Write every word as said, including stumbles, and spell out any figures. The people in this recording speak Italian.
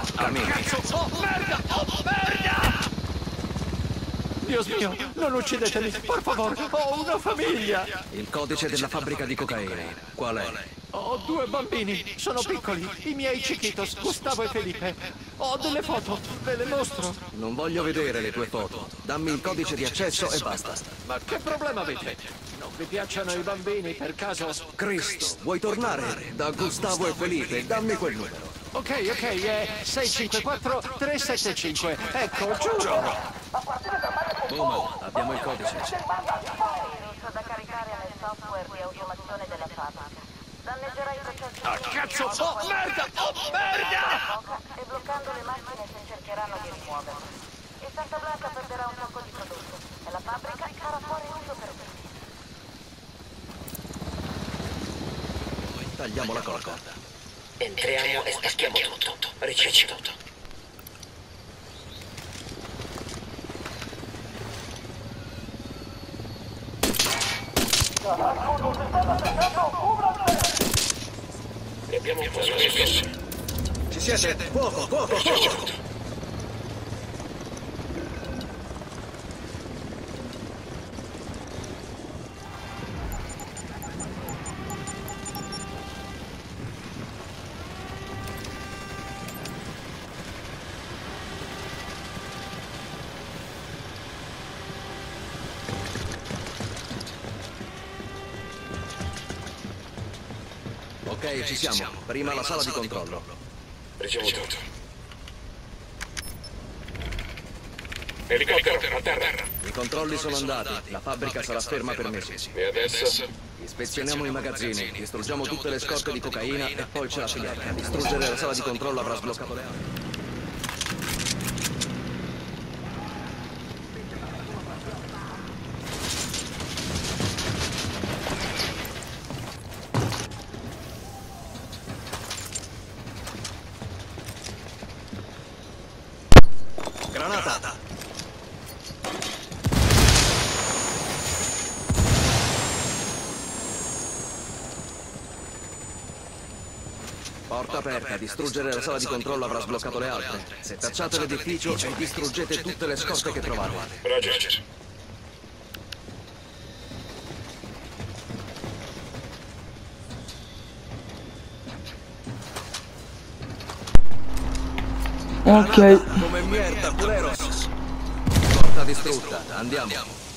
Cammini. Cazzo! Oh, merda! Oh, merda! Dios mio, non uccidetemi, per favore, ho una famiglia! Il codice della fabbrica di cocaina. Qual è? Ho due bambini, sono piccoli, i miei Chiquitos, Gustavo e Felipe. Ho delle foto, ve le mostro. Non voglio vedere le tue foto. Dammi il codice di accesso e basta. Ma che problema avete? Non vi piacciono i bambini, per caso? Cristo, vuoi tornare da Gustavo e Felipe? Dammi quel numero. Ok, ok, è sei cinque quattro tre sette cinque. Ecco, giuro! Bowman, abbiamo il codice. Virus da caricare nel software di automazione della fabbrica. Danneggerà i processi. Ah, cazzo! Oh, merda! Oh, merda! E bloccando le macchine se cercheranno di rimuoverlo. E Santa Blanca perderà un sacco di prodotto. E la fabbrica sarà fuori uso per tutti. Tagliamo la corda. Entriamo e stacchiamo tutto. Ricevuto. Abbiamo preso le fesse. Ci siete? Fuoco, fuoco, fuoco! Ok, ci siamo. Prima la sala di controllo. Ricevuto. Elicottero, a terra. I controlli sono andati. La fabbrica sarà ferma per mesi. E adesso? Ispezioniamo i magazzini, distruggiamo tutte le scorte di cocaina e poi c'è la filiera. Distruggere la sala di controllo avrà sbloccato le armi. Granata! Porta aperta, distruggere la sala di controllo avrà sbloccato le altre. Setacciate l'edificio e distruggete tutte le scorte che trovate. Roger. Ok. Come merda, Puleros! Porta distrutta, andiamo.